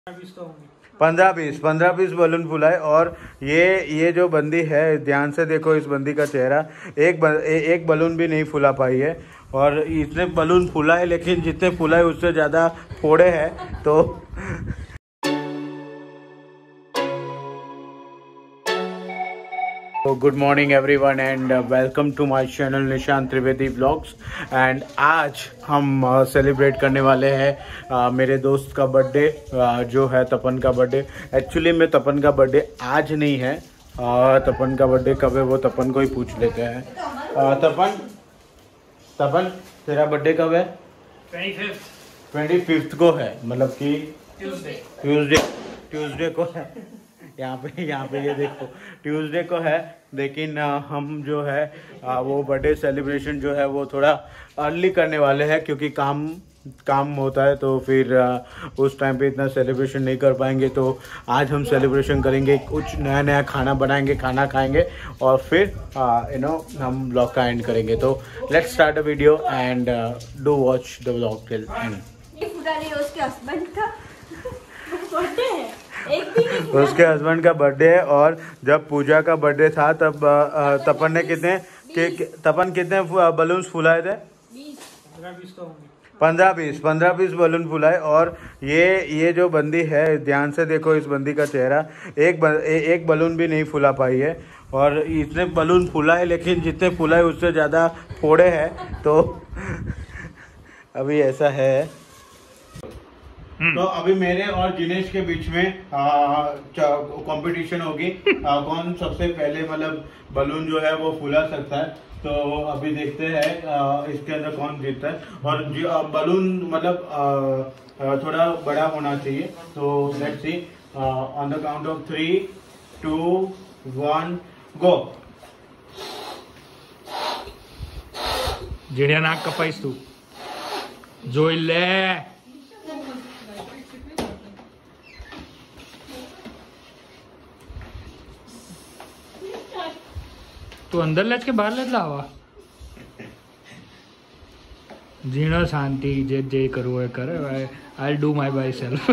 पंद्रह piece balloon फुलाए। और ये जो बंदी है, ध्यान से देखो इस बंदी का चेहरा, एक बलून भी नहीं फुला पाई है। और इतने बलून फुला है, लेकिन जितने फुलाए उससे ज़्यादा फोड़े हैं। तो good morning everyone and welcome to my channel Nishant Trivedi vlogs. And आज हम सेलिब्रेट करने वाले हैं मेरे दोस्त का बर्थडे, जो है तपन का बर्थडे। एक्चुअली में तपन का बर्थडे आज नहीं है, तपन का बर्थडे कब है वो तपन को ही पूछ लेते हैं। तपन तेरा बर्थडे कब है? 25th को है, मतलब कि ट्यूसडे को है। यहाँ पे ये देखो ट्यूसडे को है, लेकिन हम जो है वो बर्थडे सेलिब्रेशन जो है वो थोड़ा अर्ली करने वाले हैं, क्योंकि काम होता है, तो फिर उस टाइम पे इतना सेलिब्रेशन नहीं कर पाएंगे। तो आज हम सेलिब्रेशन करेंगे, कुछ नया खाना बनाएंगे, खाना खाएंगे और फिर हम ब्लॉग का एंड करेंगे। तो let's start the video and do watch the vlog till end. उसके हस्बैंड का बर्थडे है, और जब पूजा का बर्थडे था तब तपन ने कितने बलून्स फुलाए थे? 15 पीस बलून फुलाए। और ये जो बंदी है, ध्यान से देखो इस बंदी का चेहरा, एक बलून भी नहीं फुला पाई है। और इतने बलून फुला है, लेकिन जितने फुलाए उससे ज़्यादा फोड़े हैं। तो अभी ऐसा है। तो अभी मेरे और जिनेश के बीच में कंपटीशन होगी, कौन सबसे पहले मतलब बलून जो है वो फुला सकता है। तो अभी देखते हैं इसके अंदर कौन जीतता है। और बलून मतलब थोड़ा बड़ा होना चाहिए। तो let's see, on the count of 3, 2, 1 go. जिण्या नाक कपाईस तू जोई ले। तू अंदर लेच के बाहर लेच लावा। जीणो शांति, जे करू है करे। I do my by self.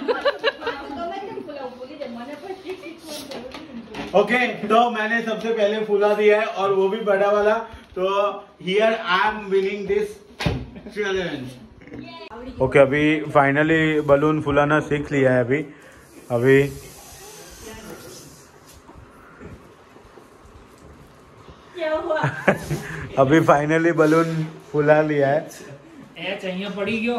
Okay, तो मैंने सबसे पहले फुला दिया है, और वो भी बड़ा वाला। तो here I am winning this challenge. Okay, अभी फाइनली बलून फुलाना सीख लिया है। अभी अभी फाइनली बलून फुला लिया है। चाहिए पड़ी क्यों?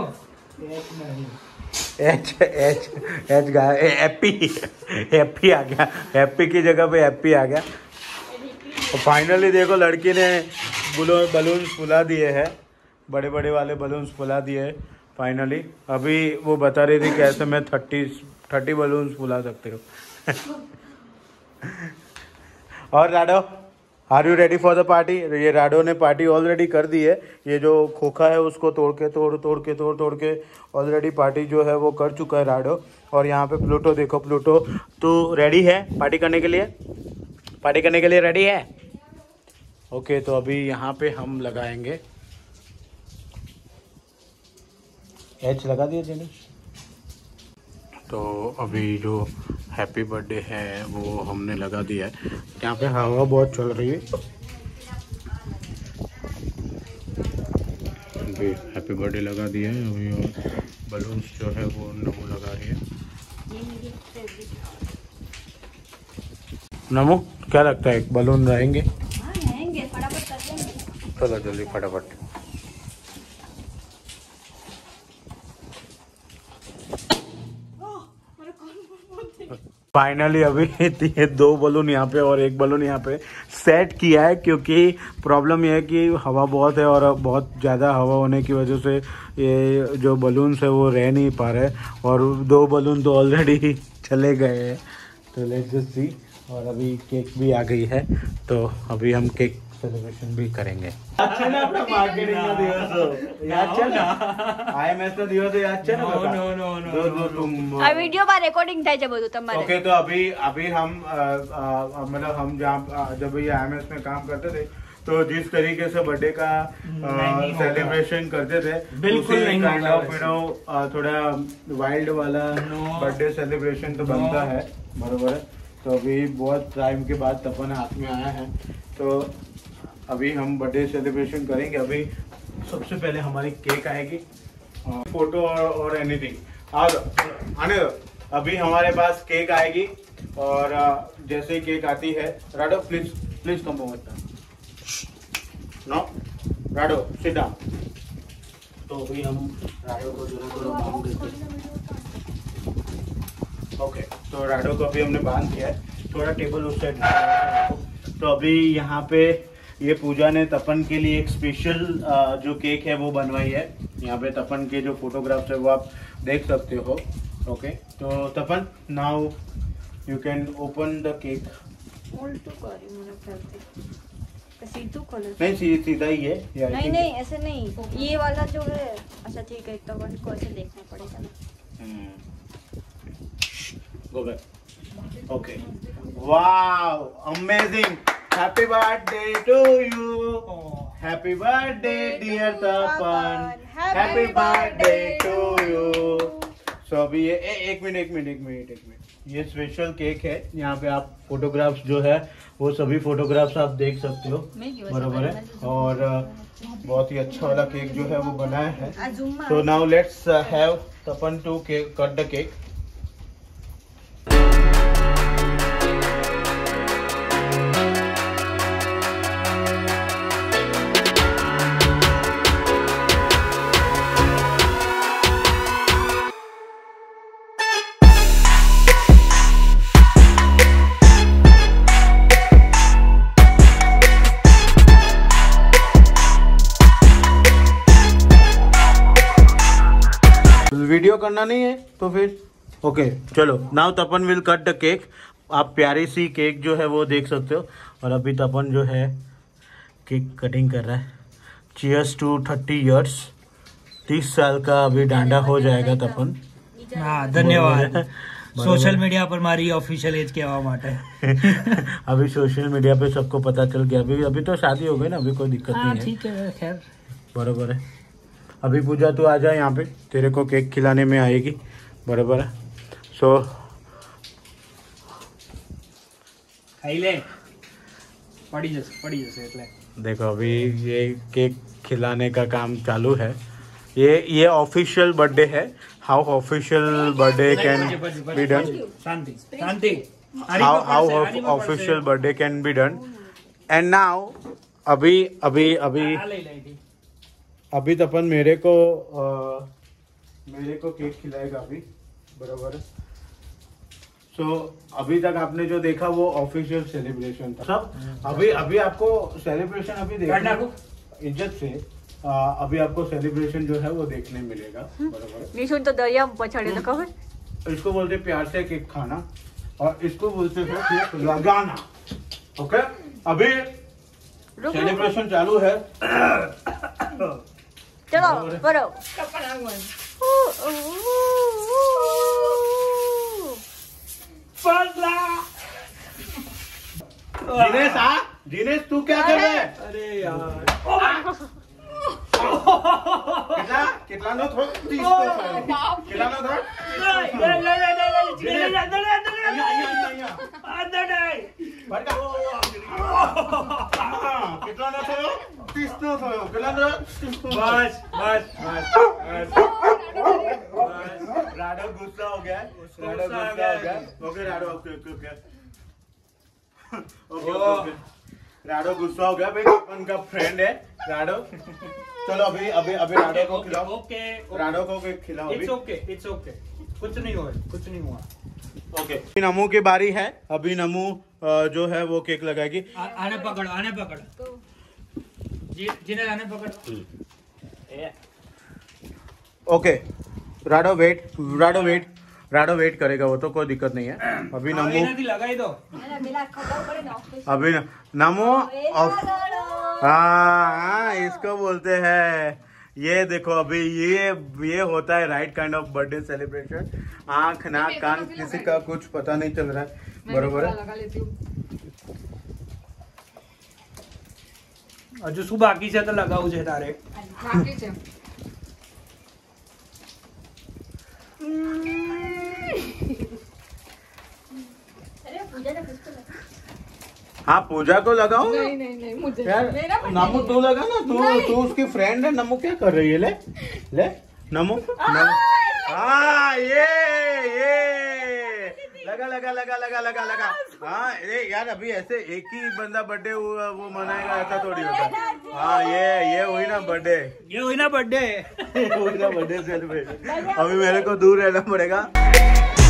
हैप्पी आ गया। हैप्पी की जगह पे हैप्पी आ गया। और फाइनली देखो लड़की ने बलून फुला दिए हैं, बड़े वाले बलून्स फुला दिए हैं फाइनली। अभी वो बता रही थी कैसे मैं 30 बलून्स फुला सकती हूँ। और Rado, are you ready for the party? ये राडो ने पार्टी ऑलरेडी कर दी है। ये जो खोखा है उसको तोड़ के ऑलरेडी पार्टी जो है वो कर चुका है राडो। और यहाँ पे प्लूटो देखो, प्लूटो तो रेडी है पार्टी करने के लिए रेडी है। ओके, तो अभी यहाँ पे हम लगाएंगे। एच लगा दिया जेनी। तो अभी जो हैप्पी बर्थडे है वो हमने लगा दिया है। यहाँ पे हवा बहुत चल रही है। अभी हैप्पी बर्थडे लगा दिया है अभी, और बलून्स जो है वो नमो लगा रही है। नमो, क्या लगता है बलून रहेंगे? फटाफट कर देंगे। चलो जल्दी फटाफट। फाइनली अभी 2 बलून यहाँ पे और 1 बलून यहाँ पे सेट किया है, क्योंकि प्रॉब्लम यह है कि हवा बहुत है, और बहुत ज़्यादा हवा होने की वजह से ये जो बलून्स है वो रह नहीं पा रहे। और 2 बलून तो ऑलरेडी चले गए हैं। तो लेट्स जस्ट सी। और अभी केक भी आ गई है, तो अभी हम केक सेलिब्रेशन भी करेंगे। अच्छा ना, अपना मार्केटिंग का दिवस याद चल ना, आईएमएस का दिवस याद चल ना। नो तुम आ वीडियो पर रिकॉर्डिंग થાય છે બધું તમારે। ओके, तो अभी हम मतलब हम जहाँ जब ये आईएमएस में काम करते थे तो जिस तरीके से बर्थडे का सेलिब्रेशन करते थे बिल्कुल नहीं काइंड ऑफ थोड़ा वाइल्ड वाला बर्थडे सेलिब्रेशन तो बनता है, बरोबर है। तो अभी बहुत टाइम के बाद तपन हाथ में आया है, तो अभी हम बर्थडे सेलिब्रेशन करेंगे। अभी सबसे पहले हमारी केक आएगी, फोटो और एनीथिंग और आने दो। अभी हमारे पास केक आएगी और जैसे ही केक आती है, Rado please come over no, Rado sit down. तो अभी हम राडो को जरूर बांध देते हैं। ओके, तो राडो को अभी हमने बांध किया है, थोड़ा टेबल उस साइड। तो अभी यहाँ पे ये पूजा ने तपन के लिए एक स्पेशल जो केक है वो बनवाई है। यहाँ पे तपन के जो फोटोग्राफ्स है वो आप देख सकते हो। ओके, तो Tapan now you can open the cake. नहीं सीधा ही है या नहीं ऐसे नहीं, ये वाला जो है। अच्छा ठीक है, तपन को ऐसे देखना पड़ेगा ना। Go back. Okay, wow amazing, happy birthday to you, happy birthday dear Tapan, happy birthday to you. So अभी ये एक मिनट ये स्पेशल केक है। यहाँ पे आप फोटोग्राफ्स जो है वो सभी फोटोग्राफ्स आप देख सकते हो, बराबर है। और बहुत ही अच्छा वाला केक जो है वो बनाया है। So now let's have Tapan to cut the cake. Video करना नहीं है तो फिर ओके चलो, now Tapan will cut the cake. आप प्यारी सी केक जो है वो देख सकते हो। और अभी तपन जो है केक कटिंग कर रहा है। चीयर्स टू 30 इयर्स, 30 साल का अभी डांडा हो जाएगा तपन। हाँ धन्यवाद। सोशल मीडिया पर हमारी ऑफिशियल एज के है। अभी सोशल मीडिया पे सबको पता चल गया। अभी तो शादी हो गई ना, अभी कोई दिक्कत नहीं है। ठीक है, खैर बराबर है। अभी पूजा तू आ जाए यहाँ पे, तेरे को केक खिलाने में आएगी, बराबर है। सो पड़ी जैसे देखो अभी ये केक खिलाने का काम चालू है। ये ऑफिशियल बर्थडे है। How official birthday can be done, Shanti how official birthday can be done. And now अभी तपन मेरे को केक खिलाएगा अभी, बराबर है। सो अभी तक आपने जो देखा वो ऑफिशियल सेलिब्रेशन था सब। अभी आपको सेलिब्रेशन अभी देखना इज्जत से, अभी आपको सेलिब्रेशन जो है वो देखने मिलेगा, बराबर है। निशुन तो दरिया पछाड़े तो कब इसको बोलते प्यार से केक खाना और इसको बोलते हैं केक लगाना। ओके, अभी सेलिब्रेशन चालू है। चलो बरो। दिनेश तू क्या कर रहा है? अरे यार कितना नो थोड़ा 30 कितना नो थोड़ा कितना नो थोड़ा 30 नो थोड़ा कितना नो बस राडो गुस्सा हो गया। ओके राडो ओके राडो गुस्सा हो गया भाई, अपन का फ्रेंड है राडो। चलो अभी राडो को खिलाओ। राडो को खिलाओ। इट्स ओके, कुछ नहीं हुआ। ओके, नमू की बारी है। अभी नमू जो है वो केक लगाएगी। आने पकड़ जिन्हें आने पकड़। ओके राडो वेट करेगा, वो तो कोई दिक्कत नहीं है। अभी नमू लगाई दो। अभी नमू हाँ इसको बोलते हैं। ये देखो अभी ये होता है right kind of birthday celebration. आंख नाक कान किसी का कुछ पता नहीं चल रहा है, बरोबर है। હજુ શું બાકી છે તો લગાવું છે તારે? બાકી છે. हाँ पूजा को लगाओ ना। नहीं मुझे यार मेरा बर्थडे नमो तू लगा ना, तू उसकी फ्रेंड है। नमो क्या कर रही है? ले ले नमो। हाँ ये लगा लगा लगा लगा लगा लगा। हाँ ये यार अभी ऐसे एक ही बंदा बर्थडे वो मनाएगा ऐसा थोड़ी होता। हाँ ये हुई ना बर्थडे, ये हुई ना बर्थडे हुई ना बर्थडे सेलिब्रेशन। अभी मेरे को दूर रहना पड़ेगा।